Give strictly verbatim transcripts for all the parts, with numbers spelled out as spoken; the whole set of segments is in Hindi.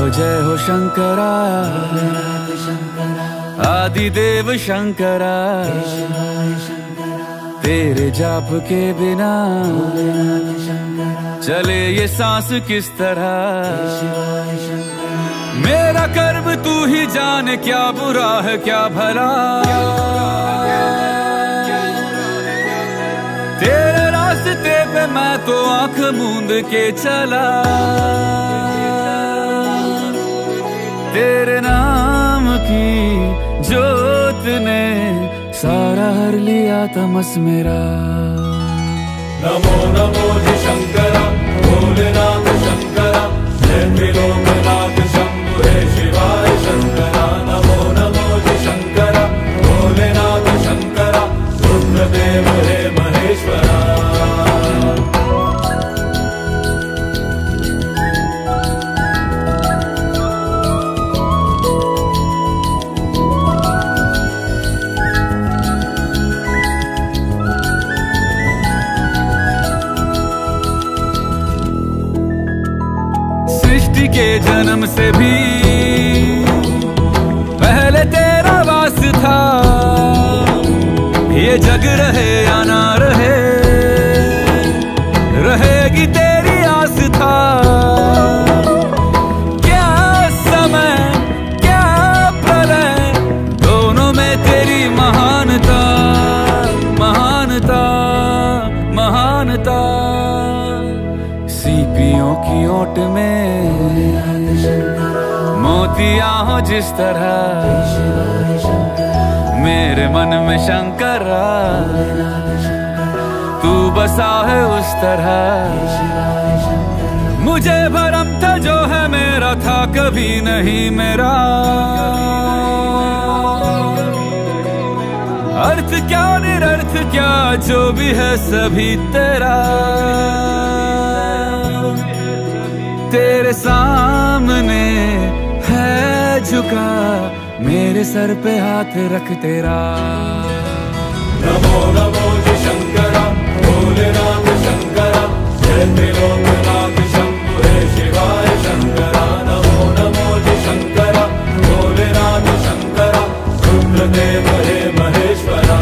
जय हो शंकरा, आदिदेव शंकरा, तेरे जाप के बिना चले ये सांस किस तरह। मेरा कर्म तू ही जाने, क्या बुरा है क्या भला, तेरे रास्ते पे मैं तो आंख मूंद के चला। तेरे नाम की जोत ने सारा हर लिया तमस मेरा। नमो नमो जी शंकरा, भोलेनाथ शंकरा, जय त्रिलोकनाथ शंभु हे शिवाय शंकरा। नमो नमो जी शंकरा, भोलेनाथ शंकरा, रुद्रदेव हे महेश्वरा। सृष्टि के जन्म से भी पहले तेरा वास था, ये जग रहे या ना रहे, रहेगी तेरी आस था। क्या समय क्या प्रलय, दोनों में तेरी महानता, महानता, महानता। सीपियों की ओट में मोतियां हो जिस तरह, मेरे मन में शंकरा तू बसा है उस तरह। मुझे भरम था जो है मेरा था कभी नहीं मेरा, अर्थ क्या निरर्थ क्या जो भी है सभी तेरा। तेरे सामने है झुका मेरे सर पे हाथ रख तेरा। नमो नमो जी शंकरा, भोलेनाथ शंकरा, जय त्रिलोकनाथ शंभु हे शिवाय शंकरा। नमो नमो जी शंकरा, भोलेनाथ शंकरा, रुद्रदेव हे महेश्वरा।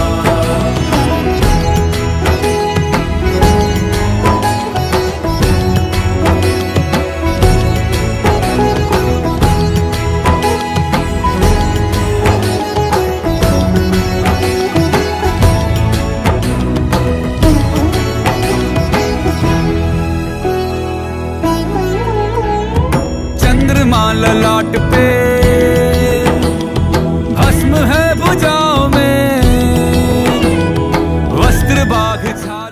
ललाट पे भस्म है भुजाओं में, वस्त्र बाघ छा